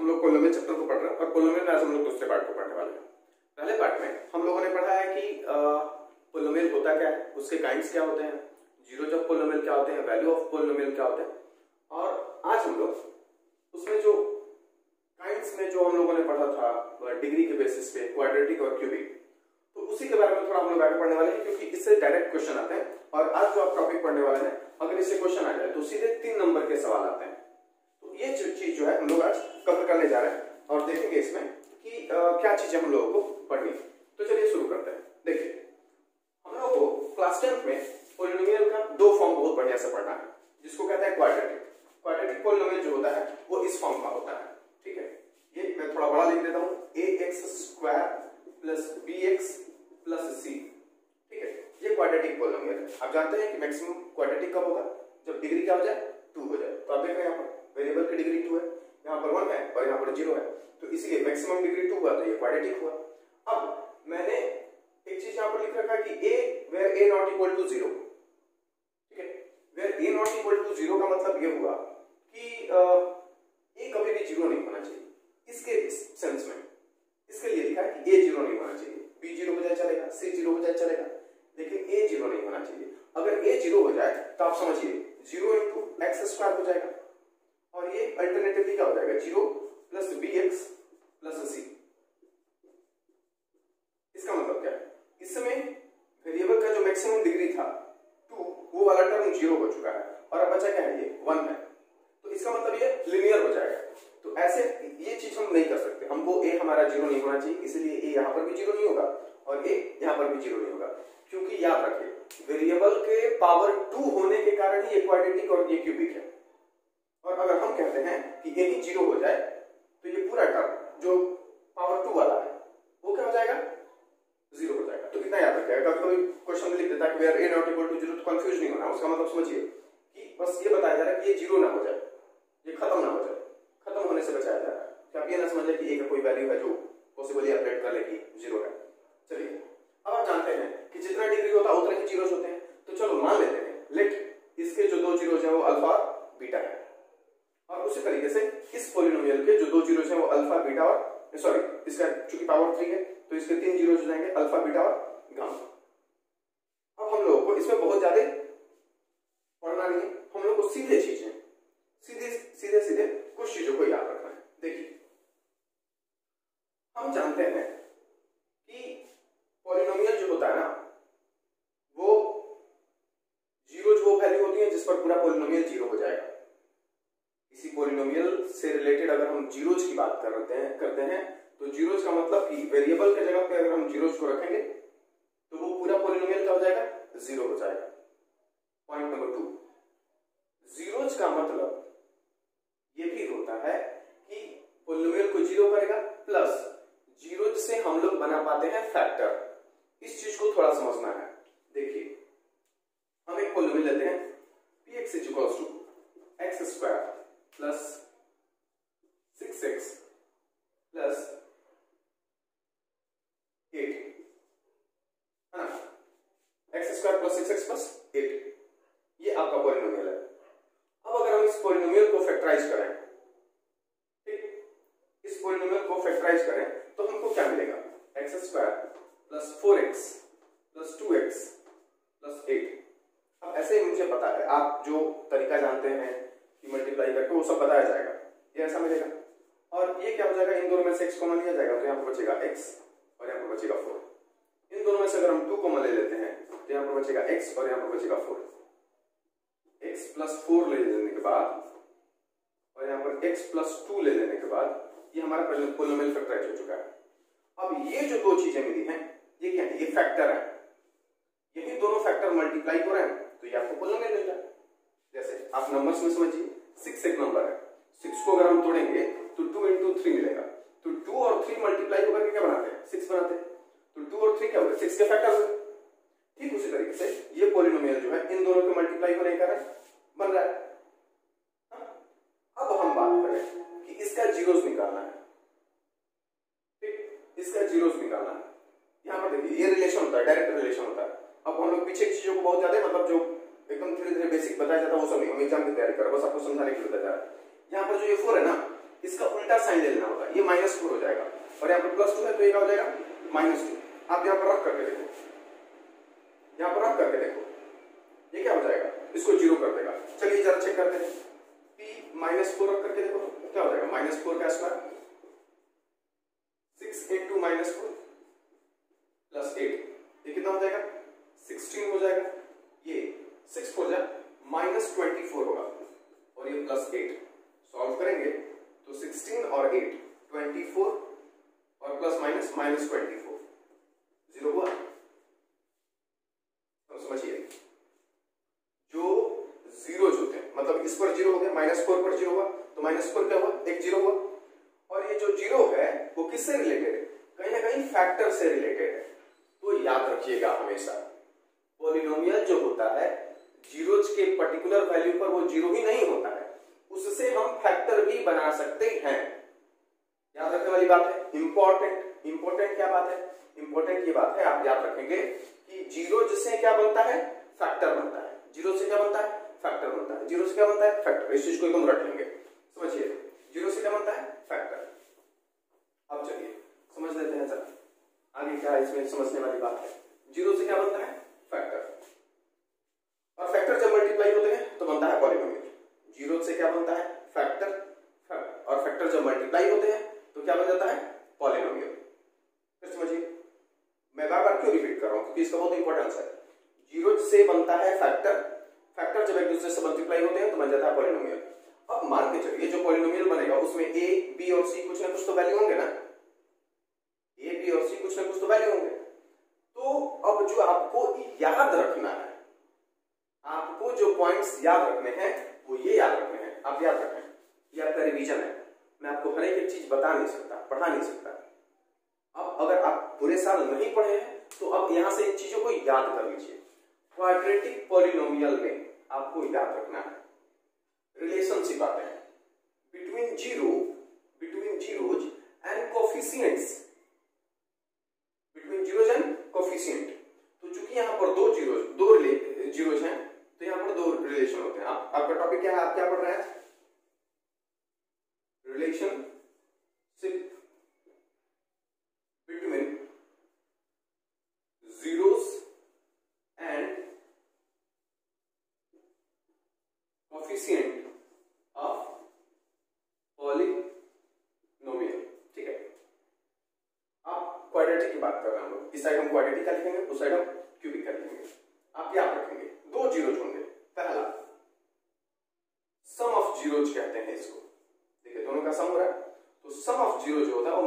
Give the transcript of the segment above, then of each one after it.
लोग polynomial chapter को पढ़ रहे हैं और पोलिनोमियल में आज हम लोग दूसरे पार्ट को पढ़ने वाले हैं। पहले पार्ट में हम लोगों ने पढ़ा है कि पोलिनोमियल होता क्या है, उसके काइंड्स क्या होते हैं, जीरोज ऑफ पोलिनोमियल क्या होते हैं, वैल्यू ऑफ पोलिनोमियल क्या होते हैं, और आज हम लोग उसमें जो काइंड्स में जो हम लोगों ने पढ़ा था डिग्री के बेसिस पे क्वाड्रेटिक और क्यूबिक, तो उसी के बारे में थोड़ा हम लोग आगे पढ़ने वाले हैं, क्योंकि इससे डायरेक्ट क्वेश्चन आते हैं। और आज जो आप टॉपिक पढ़ने वाले हैं, अगर इससे क्वेश्चन आ जाए तो सीधे 3 नंबर के सवाल आते हैं। तो ये चीज जो है हम लोग आज कवर करने जा रहे हैं और देखेंगे इसमें कि क्या चीजें हम लोगों को पढ़नी। तो चलिए शुरू करते हैं। देखिए, हम लोगों को क्लास 10 में पोलिनोमियल का 2 फॉर्म बहुत बढ़िया से पढ़ना है, जिसको कहते हैं क्वाड्रेटिक। क्वाड्रेटिक पोलिनोमियल जो होता है वो इस फॉर्म का होता है, ठीक है। ये मैं थोड़ा बड़ा लिख देता हूं, ax² + bx + c, ठीक है। ये क्वाड्रेटिक पोलिनोमियल है। आप जानते हैं कि मैक्सिमम क्वाड्रेटिक कब होगा, जब डिग्री क्या हो जाए, 2 हो जाए। तो आप देख रहे हैं यहाँ पर वेरिएबल की डिग्री 2 है, यहाँ पर 1 है और यहाँ पर 0 है, तो इसलिए मैक्सिमम डिग्री 2 हुआ, तो ये क्वाड्रेटिक हुआ। अब मैंने एक चीज यहाँ पर लिख रखा है कि where a not equal to 0, ठीक है। where a not equal to 0 का मतलब ये हुआ कि a कभी भी 0 नहीं होना चाहिए। इसके सेंस में इसके लिए लिखा है कि a 0 नहीं होना चाहिए, b 0 हो जाए चलेगा, c 0 हो जाए चलेगा, लेकिन a 0 नहीं होना चाहिए। अगर a 0 हो जाए तो आप समझिए 0 × x² हो जाएगा, और ये अल्टरनेटिवली क्या हो जाएगा, 0 + bx + c। इसका मतलब क्या है, इसमें वेरिएबल का जो मैक्सिमम डिग्री था 2, वो वाला टर्म 0 हो चुका है और अब बचा क्या है, ये 1 है। तो इसका मतलब ये लिनियर हो जाएगा। तो ऐसे ये चीज हम नहीं कर सकते, हमको a हमारा 0 नहीं होना चाहिए, इसलिए a यहाँ पर भी 0 नहीं होगा और a यहाँ पर भी 0 नहीं होगा, क्योंकि याद रखिए वेरिएबल के पावर 2 होने के कारण ही ये क्वाड्रेटिक और ये क्यूबिक है। और अगर हम कहते हैं कि a ही 0 हो जाए तो ये पूरा टर्म जो पावर 2 वाला है वो क्या हो जाएगा, 0 हो जाएगा। तो कितना याद रखिएगा, कभी कभी क्वेश्चन में लिख देता है कि where a not equal to 0, तो कंफ्यूज नहीं होना। उसका मतलब समझिए कि बस ये बताया जा रहा है कि ये 0 ना हो जाए, ये खत्म ना हो जाए, खत्म होने से बचाया जा रहा है कि आप ये ना समझे कि a का कोई वैल्यू है जो पॉसिबली अपडेट कर ले कि 0 है। चलिए, अब आप जानते हैं कि जितना डिग्री होता है उतने ही जीरोस होते हैं। तो चलो मान लेते हैं लेट इसके जो 2 जीरोस हैं वो अल्फा बीटा है, और उसी तरीके से इस पोलिनोमियल के जो 2 जीरोस हैं वो अल्फा बीटा और सॉरी इसका चूंकि पावर 3 है तो इसके 3 जीरोस हो जाएंगे, अल्फा बीटा और गामा। अब हम लोगों को इसमें बहुत ज्यादा पढ़ना नहीं है, हम लोग को सीधे चीजें सीधे कुछ चीजों को याद रखना है। देखिए, हम जानते हैं कि पॉलिनोमियल जो होता है ना, वो जीरोज वो वैल्यू होती है जिस पर पूरा पॉलिनोमियल 0 हो जाएगा। इसी पॉलिनोमियल से रिलेटेड अगर हम जीरोज की बात करते हैं तो जीरोज का मतलब कि वेरिएबल के जगह पे अगर हम जीरोज को रखेंगे तो वो पूरा पॉलिनोमियल क्या हो जाएगा, 0 हो जाएगा। पॉइंट नंबर 2, जीरोज का मतलब ये भी होता है कि पॉलिनोमियल को 0 करेगा, प्लस जीरोज से हम लोग बना पाते हैं फैक्टर। इस चीज को थोड़ा समझना है। देखिए, हम एक पॉलिनोमियल लेते हैं px = x² + 6x + 8, है ना, x² + 6x + 8, ये आपका पॉलिनोमियल है। अब अगर हम इस पॉलिनोमियल को फैक्टराइज करें, ठीक, इस पॉलिनोमियल को फैक्टराइज करें तो हमको क्या मिलेगा, x² + 4x + 2x + 8। अब ऐसे ही मुझे पता है, आप जो तरीका जानते हैं कि मल्टीप्लाई करके वो सब बताया जाएगा, ये ऐसा मिलेगा। और ये क्या हो जाएगा, इन दोनों में से x कॉमन लिया जाएगा तो यहाँ पर बचेगा x और यहाँ पर बचेगा 4। इन दोनों में से अगर हम 2 कॉमन ले लेते हैं तो यहाँ पर बचेगा x और यहाँ पर बचेगा 4। x + 4 ले लेने के बाद और यहाँ पर x + 2 ले लेने के बाद ये हमारा पॉलिनोमियल फैक्टराइज हो चुका है। अब ये जो 2 चीजें मिली हैं ये क्या है, ये फैक्टर है। यही दोनों फैक्टर मल्टीप्लाई हो रहे हैं तो ये आपको पॉलिनोमियल मिल जाए। जैसे आप नंबर्स में समझिए, 6 एक नंबर है, 6 को अगर हम तोड़ेंगे तो 2 × 3 मिलेगा, तो 2 और 3 मल्टीप्लाई होकर क्या बनाते हैं, 6 बनाते हैं। तो 2 और 3 क्या होगा, 6 के फैक्टर हुए। ठीक उसी तरीके से ये पॉलिनोमियल जो है इन दोनों के मल्टीप्लाई होने के कारण बन रहा है। अब हम बात करें कि इसका जीरोस निकालना है, ठीक, इसका जीरोस निकालना है। यहाँ पर देखिए ये रिलेशन होता है, डायरेक्ट रिलेशन होता है। अब हम लोग पीछे की चीजों को बहुत ज्यादा मतलब जो एकदम धीरे धीरे बेसिक बताया जाता है वो सब नहीं, हम एग्जाम की तैयारी कर रहे हैं, बस आपको समझाने के लिए बताया जा रहा है। यहाँ पर जो ये 4 है ना, इसका उल्टा साइन ले लेना होगा, ये -4 हो जाएगा और यहाँ पर +2 है तो ये क्या हो जाएगा -2। आप यहाँ पर रख करके देखो, यहाँ पर रख करके देखो ये क्या हो जाएगा, इसको 0 कर देगा। चलिए जरा चेक करते हैं, p -4 रख करके देखो क्या हो जाएगा, -4 का स्क्वायर 6 × -4 + 8, ये कितना हो जाएगा 16 हो जाएगा। ये 6 4 जा -24 होगा और ये +8 सॉल्व करेंगे तो 16 और 8 24 और प्लस माइनस -24 0 हुआ। तो समझिए जो जीरोज होते हैं, मतलब इस पर 0 हो गया, -4 पर 0 हुआ तो -4 क्या हुआ, एक 0 हुआ। और ये जो 0 है वो किससे रिलेटेड है, कहीं ना कहीं फैक्टर से रिलेटेड है। तो याद रखिएगा हमेशा पॉलिनोमियल जो होता है जीरोज के पर्टिकुलर वैल्यू पर वो 0 ही नहीं होता है, उससे हम फैक्टर भी बना सकते हैं। याद रखने वाली बात है, इंपॉर्टेंट क्या बात है, इंपॉर्टेंट ये बात है आप याद रखेंगे कि जीरो से क्या बनता है, फैक्टर बनता है। जीरो से क्या बनता है, फैक्टर बनता है। जीरो से क्या बनता है, फैक्टर। इस चीज को एकदम रख लेंगे, समझिए जीरो से क्या बनता है, फैक्टर। अब चलिए समझ लेते हैं सर आगे क्या इसमें समझने वाली बात है। जीरो से क्या बनता है, फैक्टर, और फैक्टर जब मल्टीप्लाई होते हैं तो बनता है पॉलिनोमियल। जीरो से क्या बनता है, फैक्टर, और फैक्टर जब मल्टीप्लाई होते हैं तो क्या बन जाता है, पॉलिनोमियल। फिर समझिए मैं बार बार क्यों रिपीट कर रहा हूं, क्योंकि इसका बहुत इंपॉर्टेंस है। जीरो से बनता है फैक्टर, फैक्टर जब एक दूसरे से मल्टीप्लाई होते हैं तो बन जाता है पॉलिनोमियल। अब मान के चलिए जो पॉलिनोमियल बनेगा उसमें ए बी और सी कुछ ना कुछ तो वैल्यू होंगे ना, ए बी और सी कुछ ना कुछ तो वैल्यू होंगे। तो अब जो आपको याद रखना है, आपको जो पॉइंट्स याद रखने हैं वो ये याद रखने हैं, आप याद रखें, ये आपका रिवीजन है। मैं आपको हर एक चीज बता नहीं सकता, पढ़ा नहीं सकता। अब अगर आप पूरे साल नहीं पढ़े हैं तो अब यहां से इन चीजों को याद कर लीजिए। क्वाड्रेटिक पॉलिनोमियल में आपको याद रखना है रिलेशनशिप आते हैं between zeros and coefficients, between zeros and coefficient. तो चूंकि यहां पर दो जीरोज हैं तो यहां पर दो रिलेशन होते हैं। आपका टॉपिक क्या है, आप क्या पढ़ रहे हैं, relationship between zeros and coefficient of polynomial. ठीक है, आप क्वाड्रेटिक की बात कर रहे हैं हम लोग, इस साइड हम क्वाड्रेटिक का लिखेंगे, उस साइड हम क्यूबिक का लिखेंगे। आप याद रखेंगे दो जीरोज होंगे, पहला सम ऑफ जीरोज कहते हैं इसको, देखिए दोनों का सम हो रहा है तो सम ऑफ जीरो जो होता है वो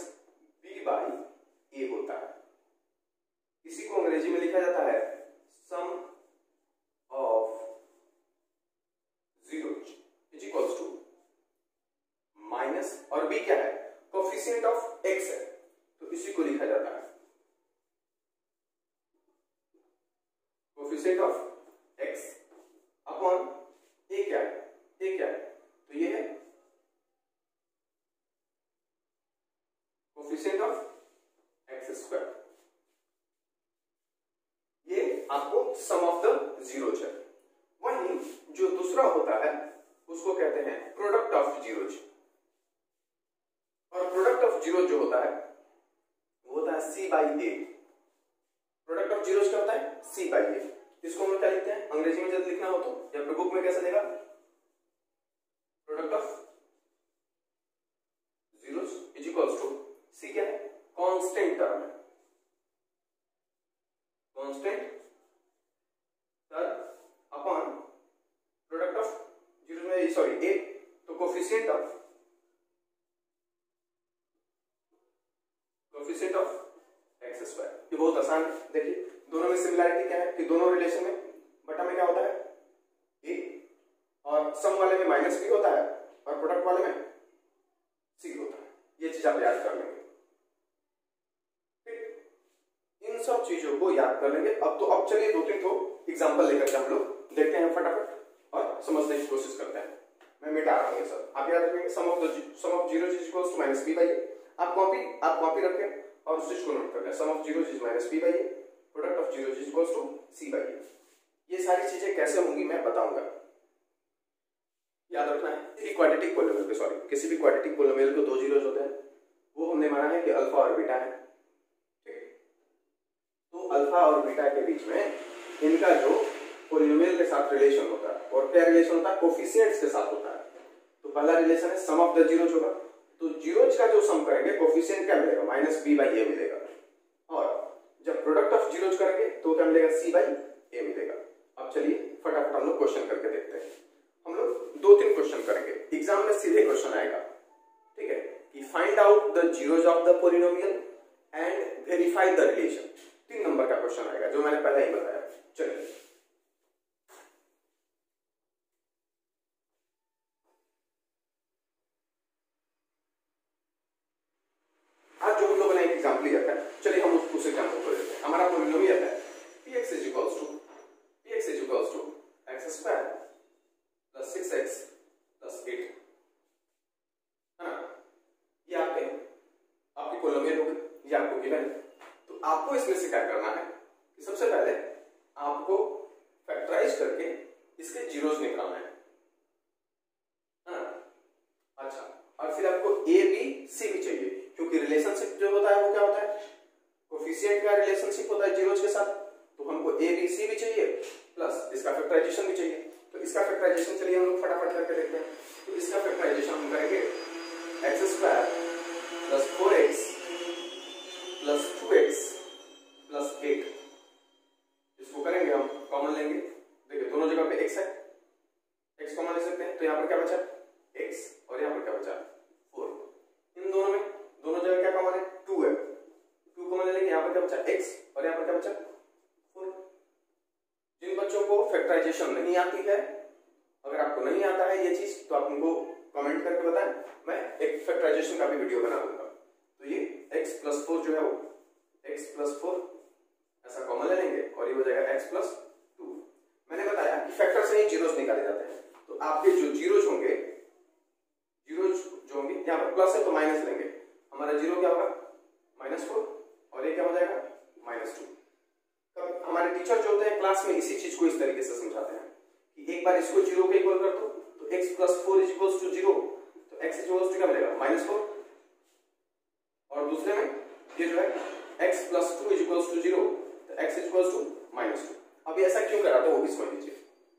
-b/a होता है। इसी को अंग्रेजी में लिखा जाता है sum of zeros is equals to minus, और b क्या है, कोफिशिएंट ऑफ x है तो इसी को लिखा जाता है coefficient of x upon a क्या है, तो ये है कोफिशिएंट ऑफ x²। ये आपको सम ऑफ द जीरोज है। वहीं जो दूसरा होता है उसको कहते हैं प्रोडक्ट ऑफ जीरोज, और प्रोडक्ट ऑफ जीरोज जो होता है वो होता है c/a। प्रोडक्ट ऑफ जीरोज क्या होता है, c/a। इसको हम क्या लिखते हैं, अंग्रेजी में जब लिखना हो तो या फिर बुक में कैसे देगा, product of zeros is equals to c क्या है, कांस्टेंट टर्म है, constant term upon product of zero में सॉरी a तो कोफिशिएंट ऑफ x²। ये बहुत आसान है, देखिए दोनों में सिमिलरिटी क्या है कि दोनों रिलेशन में बटा में क्या होता है a, और सम वाले में -b होता है और प्रोडक्ट वाले में c होता है। ये चीज आप याद कर लेंगे, इन सब चीजों को याद कर लेंगे। अब चलिए 2-3 तो एग्जांपल लेकर के हम लोग देखते हैं फटाफट और समझने की कोशिश करते हैं। मैं मिटा रहा हूं ये सब, आप याद रखेंगे sum of zero is equals to -b/a। आप कॉपी रखें और उस चीज को नोट कर लें, sum of zero is -b/a, product of zero is equals to c/a। ये सारी चीजें कैसे होंगी मैं बताऊंगा। याद रखना है क्वाड्रेटिक पोलिनोमियल पे, सॉरी किसी भी क्वाड्रेटिक पोलिनोमियल को दो जीरोज होते हैं, वो हमने माना है कि अल्फा और बीटा है, ठीक। तो अल्फा और बीटा के बीच में इनका जो पोलिनोमियल के साथ रिलेशन होता है, और क्या रिलेशन होता है, कोफिशिएंट्स के साथ होता है। तो पहला रिलेशन है सम ऑफ द जीरोज होगा, तो जीरोज का जो सम करेंगे कोफिशिएंट क्या मिलेगा, -b/a मिलेगा, और जब प्रोडक्ट ऑफ जीरोज करेंगे तो क्या मिलेगा, c/a मिलेगा। अब चलिए फटाफट हम लोग क्वेश्चन करके देखते हैं। हम लोग 2-3 क्वेश्चन करेंगे, एग्जाम में सीधे क्वेश्चन आएगा, ठीक है, कि find out the zeros of the polynomial and verify the relation. 3 number का क्वेश्चन आएगा जो मैंने पहले ही बताया। चलिए आज जो हम लोगों ने एक एग्जाम्पल लिया था, चलिए हम उस एग्जाम्पल को लेते हैं। हमारा पोलिनोमियल है px = x² + 6x + 8, है ना। ये आपकी पोलिनोमियल हो गई, ये आपको गिवन है। तो आपको इसमें से क्या करना है कि सबसे पहले आपको फैक्टराइज करके इसके जीरोस निकालना है ना। अच्छा, और फिर आपको a b c भी चाहिए, क्योंकि रिलेशनशिप जो होता है वो क्या होता है, कोफिशिएंट का रिलेशनशिप होता है जीरोस के साथ। तो हमको a b c भी चाहिए प्लस इसका फैक्टराइजेशन भी चाहिए। तो इसका फैक्टराइजेशन चलिए हम लोग फटाफट करके देखते हैं। तो इसका फैक्टराइजेशन हम करेंगे x² + 4x + 2x + 8। इसको करेंगे हम, कॉमन लेंगे, देखिए दोनों जगह पे x है, x कॉमन ले सकते हैं, तो यहाँ पर क्या बचा x और यहाँ पर क्या बचा 4। इन दोनों में दोनों जगह क्या कॉमन है, 2 है, 2 कॉमन ले लेंगे, यहाँ पर क्या बचा x और यहाँ पर क्या बचा 4। जिन बच्चों को फैक्टराइजेशन नहीं आती है, अगर आपको नहीं आता है ये चीज, तो आप उनको कमेंट करके बताएं, मैं एक फैक्टराइजेशन का भी वीडियो बना दूंगा। तो ये x + 4 जो है वो x + 4 ऐसा कॉमन ले लेंगे और ये हो जाएगा x + 2। मैंने बताया कि फैक्टर से ही जीरोस निकाले जाते हैं। तो आपके जो जीरोस होंगे, यहाँ पर प्लस है तो माइनस लेंगे, हमारा जीरो क्या होगा -4 और ये क्या हो जाएगा -2। तब हमारे टीचर जो होते हैं क्लास में इसी चीज को इस तरीके से समझाते हैं कि एक बार इसको जीरो के इक्वल कर दो, तो x + 4 = 0, तो x = क्या मिलेगा -4, और दूसरे में ये जो है x + 2 = 0, तो x = -2। अब ऐसा क्यों करा था वो भी समझ लीजिए।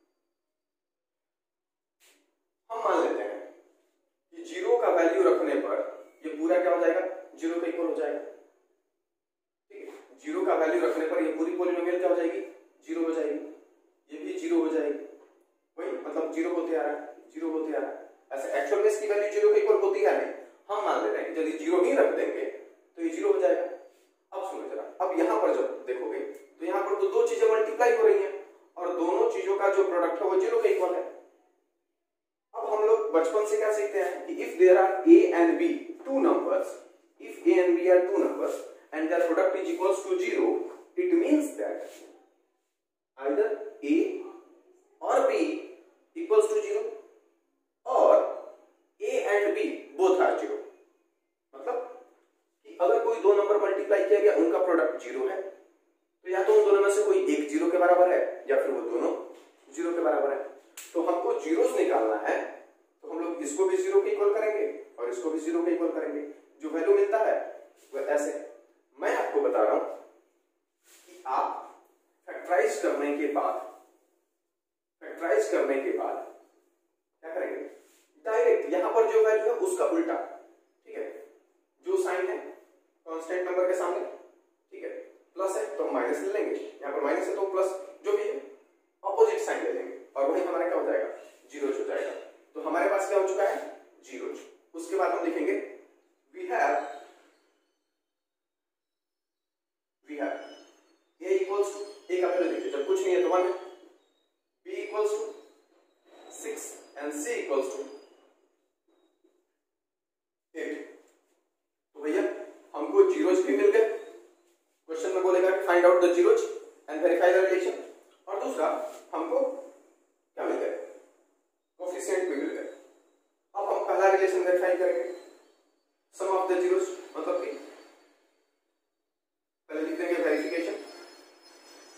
हम मान लेते हैं कि जीरो का वैल्यू रखने पर ये पूरा क्या हो जाएगा, जीरो के इक्वल हो जाएगा, ठीक है। जीरो का वैल्यू रखने पर ये पूरी पोलिनोमियल क्या हो जाएगी, जीरो हो जाएगी, ये भी जीरो हो जाएगी, वही मतलब जीरो होते आ रहा है, जीरो होते आ रहा है। ऐसे एक्चुअल में इसकी वैल्यू जीरो के इक्वल होती है नहीं, हम मान ले रहे हैं कि यदि जीरो ही रख देंगे तो ये जीरो हो जाएगा। अब सुनो जरा, अब यहाँ पर जब देखोगे तो यहाँ पर तो दो चीजें मल्टीप्लाई हो रही हैं और दोनों चीजों का जो प्रोडक्ट है वो जीरो के इक्वल है। अब हम लोग बचपन से क्या सीखते हैं कि if there are a and b two numbers, if a and b are two numbers and their product is equals to 0, it means that either a or b equals to 0 or a and b both are 0। मतलब कि अगर कोई दो number multiply किया गया, उनका product 0 है, तो या तो उन दोनों में से कोई एक 0 के बराबर है या फिर वो दोनों 0 के बराबर है। तो हमको जीरोस निकालना है, तो हम लोग इसको भी 0 के इक्वल करेंगे और इसको भी 0 के इक्वल करेंगे। जो वैल्यू मिलता है वो ऐसे, मैं आपको बता रहा हूं कि आप फैक्टराइज करने के बाद क्या करेंगे, डायरेक्ट यहां पर जो वैल्यू है उसका उल्टा, ठीक है, जो साइन है कांस्टेंट नंबर के सामने, ठीक है, प्लस है तो माइनस ले लेंगे, यहाँ पर माइनस है तो प्लस, जो भी है ऑपोजिट साइन ले लेंगे और वही हमारा क्या हो जाएगा, जीरो हो जाएगा। तो हमारे पास क्या हो चुका है, जीरो। उसके बाद हम लिखेंगे we have a equals to, a का वैल्यू देखिए जब कुछ नहीं है तो 1 है, b equals to 6 and c equals to 8। तो भैया हमको जीरोज भी मिल गए, क्वेश्चन में बोलेगा find out the zeros and verify the relation, और दूसरा हमको क्या मिल गया, कोफिशिएंट भी मिल गए। अब हम पहला रिलेशन वेरीफाई करेंगे, सम ऑफ द जीरोज, मतलब कि पहले लिख देंगे वेरिफिकेशन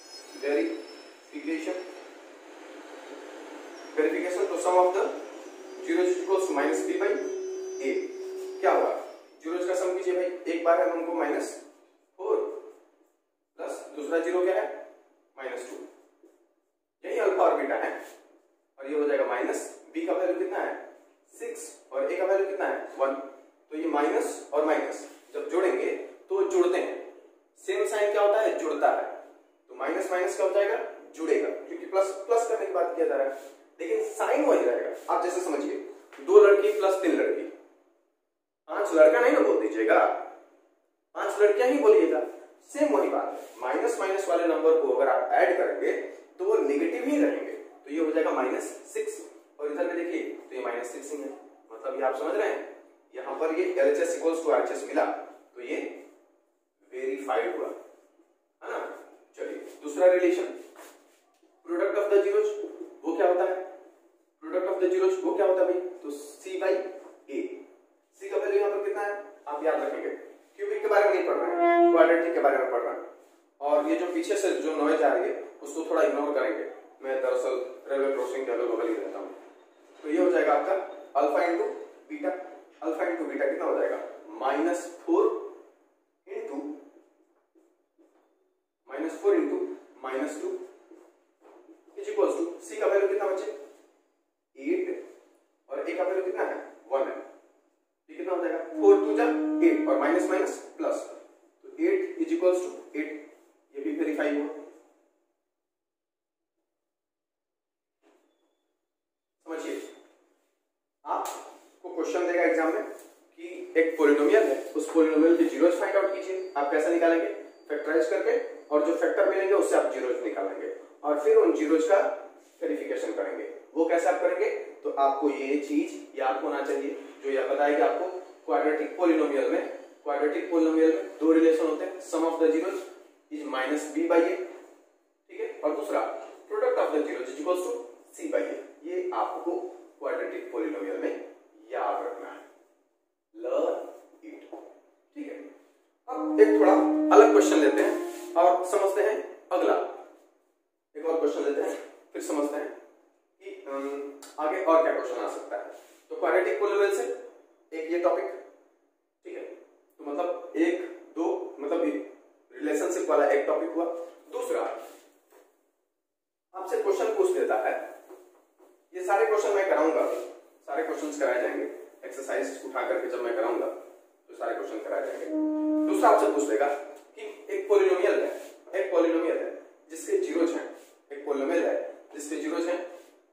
तो sum of the zero equals to minus B by A. क्या हुआ, जीरोज का सम कीजिए भाई, एक बार है हमको माइनस 4 प्लस दूसरा जीरो क्या है माइनस 2, यही अल्फा और बीटा है, और ये हो जाएगा माइनस बी का वैल्यू कितना है 6 और ए का वैल्यू कितना है 1। तो ये माइनस और माइनस जब जोड़ेंगे तो जुड़ते हैं, सेम साइन क्या होता है जुड़ता है, तो माइनस माइनस क्या हो जाएगा जुड़ेगा, क्योंकि प्लस प्लस करने की बात किया जा रहा है, लेकिन साइन वही रहेगा। आप जैसे समझिए 2 लड़की प्लस 3 लड़की, 5 लड़का नहीं ना बोल दीजिएगा, 5 लड़कियां ही बोलिएगा, सेम वही बात है। माइनस माइनस वाले नंबर को अगर आप ऐड करेंगे तो वो नेगेटिव ही रहेंगे, तो ये हो जाएगा -6, और इधर में देखिए तो ये -6 ही है, मतलब ये आप समझ रहे हैं, यहां पर ये LHS इक्वल्स टू RHS मिला तो ये वेरीफाइड हुआ, है ना। चलिए दूसरा relation, product of the zeros वो क्या होता है, प्रोडक्ट ऑफ द जीरोज वो क्या होता है भाई, तो C बाई A। C का वैल्यू यहाँ पर कितना है आप याद रखेंगे, क्यूबिक के बारे में नहीं पढ़ रहे हैं, क्वाड्रेटिक के बारे में पढ़ रहे हैं, और ये जो पीछे से जो नॉइज आ रही है उसको थोड़ा इग्नोर करेंगे, मैं दरअसल रेलवे क्रॉसिंग के अगल बगल ही रहता हूँ। तो ये हो जाएगा आपका alpha into beta, alpha into beta कितना हो जाएगा -4 into -2 is equals to C का वैल्यू कितना बचे 8 और A का वैल्यू कितना है 1 है, ये कितना हो जाएगा 4 2 जा 8 और माइनस माइनस प्लस, तो 8 इज इक्वल्स टू 8, ये भी वेरीफाई हुआ। समझिए आपको क्वेश्चन देगा एग्जाम में कि एक पॉलिनोमियल है, उस पॉलिनोमियल के जीरोज फाइंड आउट कीजिए, आप कैसे निकालेंगे फैक्टराइज करके, और जो फैक्टर मिलेंगे उससे आप जीरोज निकालेंगे और फिर उन जीरोज का वेरिफिकेशन करेंगे। वो कैसे आप करेंगे, तो आपको ये चीज याद होना चाहिए जो यह बताएगी आपको क्वाड्रेटिक पॉलिनोमियल में, क्वाड्रेटिक पॉलिनोमियल में दो रिलेशन होते हैं, sum of the zeros is -b by a, ठीक है, और दूसरा product of the zeros is equals to c by a। ये आपको क्वाड्रेटिक पॉलिनोमियल में याद रखना है, लर्न इट, ठीक है। अब एक थोड़ा अलग क्वेश्चन लेते हैं और समझते हैं अगला, एक और क्वेश्चन लेते हैं फिर समझते हैं कि आगे और क्या क्वेश्चन आ सकता है। तो क्वाड्रेटिक पॉलिनोमियल से एक ये टॉपिक, ठीक है, तो मतलब एक दो मतलब रिलेशनशिप वाला एक टॉपिक हुआ। दूसरा आपसे क्वेश्चन पूछ देता है, ये सारे क्वेश्चन मैं कराऊंगा, सारे क्वेश्चंस कराए जाएंगे, एक्सरसाइज उठा करके जब मैं कराऊंगा तो सारे क्वेश्चन कराए जाएंगे। दूसरा आपसे पूछ लेगा कि एक पॉलिनोमियल है, एक पॉलिनोमियल है जिसके जीरोज हैं, एक पॉलिनोमियल है जिसके जीरोज हैं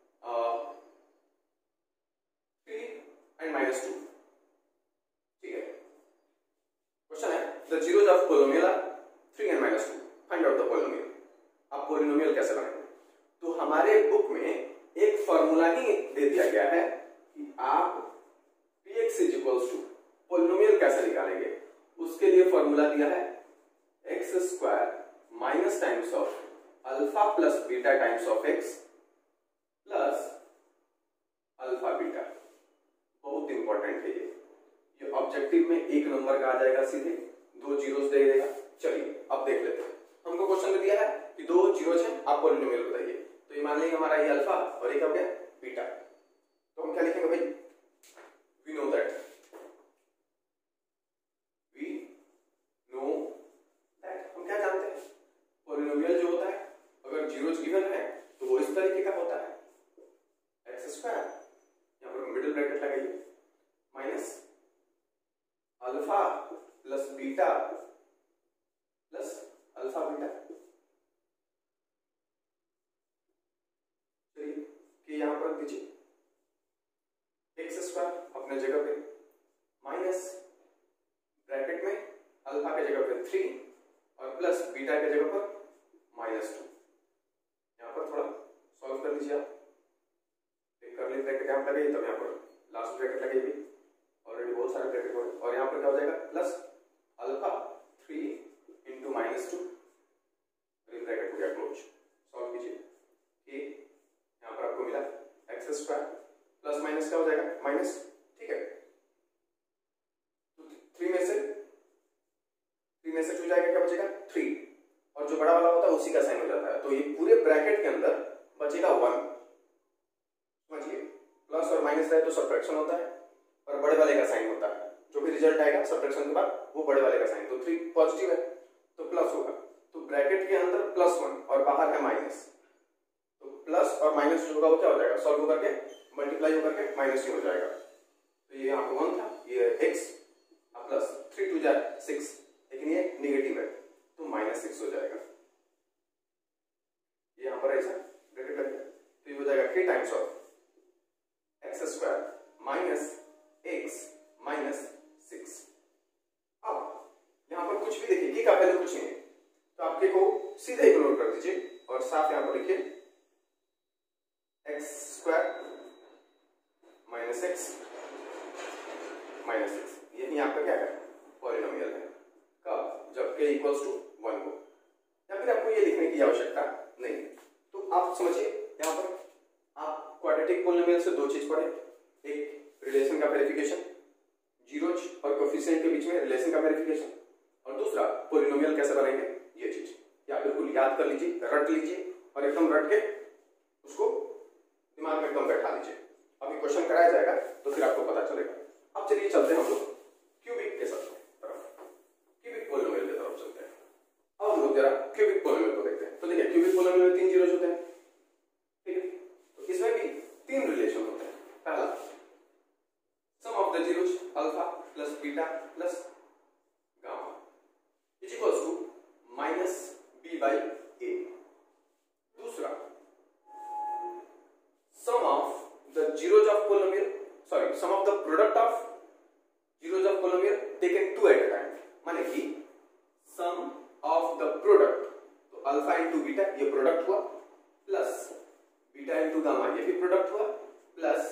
3 and -2, ठीक है। क्वेश्चन है the zeros of polynomial are 3 and -2, find out the polynomial. आप पॉलिनोमियल कैसे बनाएंगे, तो हमारे बुक में एक फॉर्मूला ही दे दिया गया है कि आप px is equals to polynomial कैसे निकालेंगे, उसके लिए फॉर्मूला दिया है x square minus times of alpha plus beta times of x plus alpha beta. बहुत इंपॉर्टेंट है ये ऑब्जेक्टिव में 1 नंबर का आ जाएगा, सीधे 2 जीरोस दे देगा। चलिए अब देख लेते हैं, हमको क्वेश्चन में दिया है कि 2 जीरोस हैं, आप पॉलिनोमियल बताइए, तो ये मान लेंगे हमारा ये अल्फा और ये क्या हो गया बीटा, तो हम क्या लिखेंगे भाई, वी नो दैट हम क्या जानते हैं पॉलिनोमियल जो होता है अगर जीरोस गिवन है तो वो इस तरीके का होता है x स्क्वायर, यहाँ पर मिडिल ब्रैकेट लगाइए, minus alpha plus beta plus alpha beta, चलिए कि यहाँ पर दीजिए x स्क्वायर अपने जगह पे माइनस ब्रैकेट में अल्फा के जगह पे 3 और प्लस बीटा के जगह पर -2। यहाँ पर थोड़ा सॉल्व कर लीजिए आप, एक करली ब्रैकेट यहाँ लगाइए, तब यहाँ पर लास्ट ब्रैकेट लगाइए, ऑलरेडी बहुत सारे ब्रैकेट हो गए, और यहाँ पर क्या हो जाएगा प्लस अल्फा 3 इंटू -2, ब्रैकेट हो गया क्लोज, सॉल्व कीजिए कि यहाँ पर आपको मिला x स्क्वायर प्लस माइनस क्या हो जाएगा माइनस, ठीक है, तो 3 में से 2 जाएगा, क्या बचेगा 3, और जो बड़ा वाला होता है उसी का साइन हो जाता है, तो ये पूरे ब्रैकेट के अंदर बचेगा 1, समझिए, प्लस और माइनस रहे तो सब्ट्रैक्शन होता है और बड़े वाले का साइन होता है, जो भी रिजल्ट आएगा सब्ट्रैक्शन के बाद वो बड़े वाले का साइन, तो 3 पॉजिटिव है तो प्लस होगा, तो ब्रैकेट के अंदर +1 और बाहर है माइनस, तो प्लस और माइनस जो होगा वो क्या हो जाएगा, सॉल्व होकर के मल्टीप्लाई होकर के माइनस ही हो जाएगा। तो ये यहाँ पे 1 था, ये x प्लस 3 2 जा 6, लेकिन ये नेगेटिव है तो -6 हो जाएगा। ये यहाँ पर ऐसा ब्रैकेट लग गया, तो ये हो जाएगा k times of x² minus x minus 6। अब यहाँ पर कुछ भी देखिए, k का वैल्यू कुछ नहीं है तो आप k को सीधे इग्नोर कर दीजिए और साफ यहाँ पर लिखिए x² माइनस x माइनस 6, यही आपका क्या है, पॉलिनोमियल है। कब, जब k इक्वल्स टू 1 हो, या फिर आपको ये लिखने की आवश्यकता नहीं है। तो आप समझिए यहाँ पर आप क्वाड्रेटिक पॉलिनोमियल से दो चीज पढ़े, एक रिलेशन का वेरिफिकेशन, जीरोज और कोफिशिएंट के बीच में रिलेशन का वेरिफिकेशन, और दूसरा पॉलिनोमियल कैसे बनेंगे ये चीज, या बिल्कुल याद कर लीजिए, रट लीजिए और एकदम रट के उसको दिमाग में एकदम बैठा लीजिए। अभी क्वेश्चन कराया जाएगा तो फिर आपको पता चलेगा। अब चलिए चलते हैं हम लोग क्यूबिक के तरफ, क्यूबिक पॉलिनोमियल की तरफ चलते हैं। अब हम लोग जरा क्यूबिक पॉलिनोमियल को देखते हैं। तो देखिए क्यूबिक पॉलिनोमियल में 3 जीरोज होते हैं, ठीक है, तो इसमें भी 3 रिलेशन होते हैं। पहला sum of the zeros alpha plus beta plus gamma is equals to -b/a। दूसरा sum of the zeros of polynomial, sorry sum of the product of zeros of polynomial taken 2 at a time, माने कि sum of the product, तो alpha into beta ये product हुआ, plus beta into gamma ये भी product हुआ, plus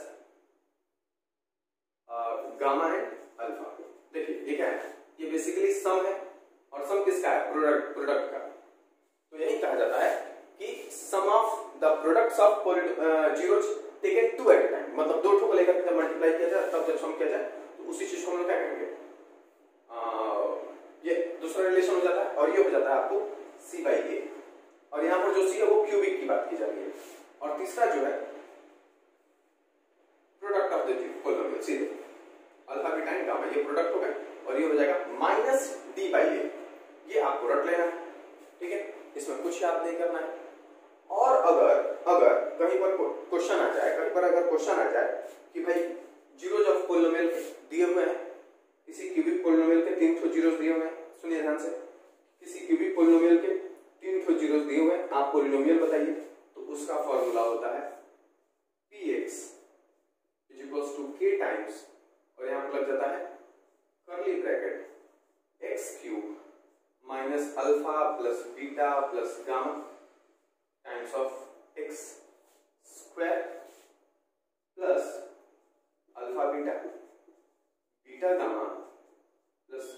gamma and alpha. देखिए ये क्या है, ये बेसिकली सम है, और सम किसका है, प्रोडक्ट का। तो यही कहा जाता है कि sum of the products of zeros taken 2 at a time, मतलब दो ठो को लेकर जब मल्टीप्लाई किया जाए तब जब सम किया जाए तो उसी चीज को हम लोग क्या कहेंगे, ये दूसरा रिलेशन हो जाता है, और ये हो जाता है आपको c/a, और यहाँ पर जो c है वो क्यूबिक की बात की जा रही है, और तीसरा जो है प्रोडक्ट ऑफ द पॉलिनोमियल, सीधे अल्फा बीटा एंड गामा ये प्रोडक्ट हो गए, और ये हो जाएगा -d/a। ये आपको रट लेना है, ठीक है, इसमें कुछ याद नहीं करना है। और अगर कहीं पर क्वेश्चन आ जाए, कहीं पर अगर क्वेश्चन आ जाए कि भाई जीरोज ऑफ पॉलिनोमियल दिए हुए हैं, किसी क्यूबिक पॉलिनोमियल के 3 जीरोज दिए हुए हैं, सुनिए ध्यान से, किसी क्यूबिक पॉलिनोमियल के 3 जीरोज दिए हुए हैं, आप पॉलिनोमियल बताइए, तो उसका फॉर्मूला होता है px is equals to k times, और यहाँ पर लग जाता है curly bracket x³ minus alpha plus beta plus gamma times of x² plus alpha beta beta gamma plus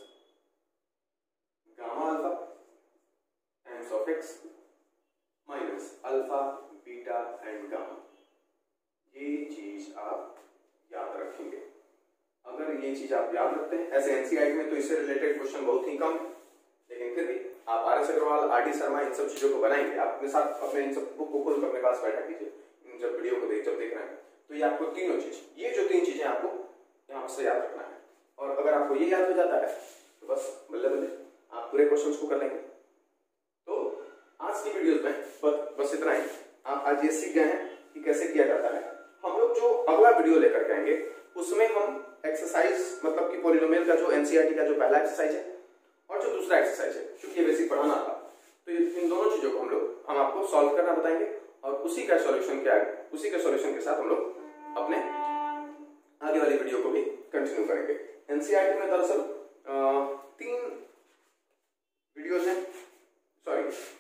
gamma alpha times of x minus alpha beta and gamma. ये चीज आप याद रखेंगे। अगर ये चीज आप याद रखते हैं, ऐसे एनसीईआरटी में तो इससे रिलेटेड क्वेश्चन बहुत ही कम है, लेकिन फिर भी आप R S Agarwal, R D Sharma इन सब चीजों को बनाएंगे, आप अपने साथ अपने इन सब बुक को खोल कर अपने पास बैठा कीजिए, इन जब वीडियो को जब देख रहे हैं तो ये आपको तीनों चीज, ये जो 3 चीजें आपको यहाँ से याद रखना है, और अगर आपको ये याद हो जाता है तो बस बल्ले बल्ले आप पूरे क्वेश्चंस को कर लेंगे। तो आज की वीडियोस में बस इतना ही। आप आज ये सीख गए हैं कि कैसे किया जाता है। हम लोग जो अगला वीडियो लेकर के आएंगे उसमें हम एक्सरसाइज, मतलब कि पॉलिनोमियल का जो एनसीईआरटी का जो पहला एक्सरसाइज है और जो दूसरा एक्सरसाइज है, क्योंकि ये बेसिक पढ़ाना था, तो इन दोनों चीजों को हम आपको सॉल्व करना बताएंगे, और उसी के सॉल्यूशन के साथ हम लोग अपने आगे वाली वीडियो को भी कंटिन्यू करेंगे। एनसीईआरटी में दरअसल 3 वीडियोस हैं, सॉरी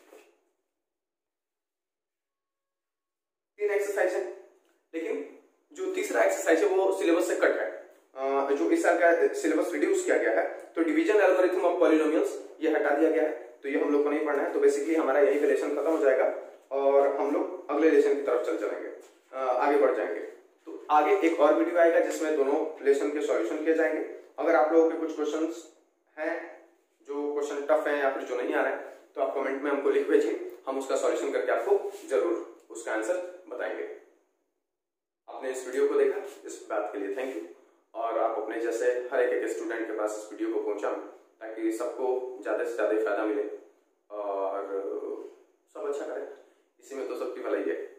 3 एक्सरसाइज है, लेकिन जो तीसरा एक्सरसाइज है वो सिलेबस से कट है। जो इस साल का सिलेबस रिड्यूस किया गया है, तो डिवीजन एल्गोरिथम ऑफ पॉलिनोमियल्स ये हटा दिया गया है, तो ये हम लोग को नहीं पढ़ना है। तो बेसिकली हमारा यही लेसन खत्म हो जाएगा और हम लोग अगले लेसन की तरफ चलेंगे, आगे बढ़ जाएंगे। तो आगे एक और वीडियो आएगा जिसमें दोनों लेसन के सॉल्यूशन किए जाएंगे। अगर आप लोगों के कुछ क्वेश्चंस हैं, जो क्वेश्चन टफ हैं या फिर जो नहीं आ रहे हैं, तो आप कमेंट में हमको लिख भेजिए, हम उसका सॉल्यूशन करके आपको जरूर उसका आंसर बताएंगे। आपने आपने इस वीडियो को देखा, इस बात के लिए थैंक यू। और आप अपने जैसे हर एक स्टूडेंट के पास इस वीडियो को पहुंचाएं ताकि सबको ज़्यादा से ज़्यादा फायदा मिले और सब अच्छा करें। इसी में तो सबकी भलाई है।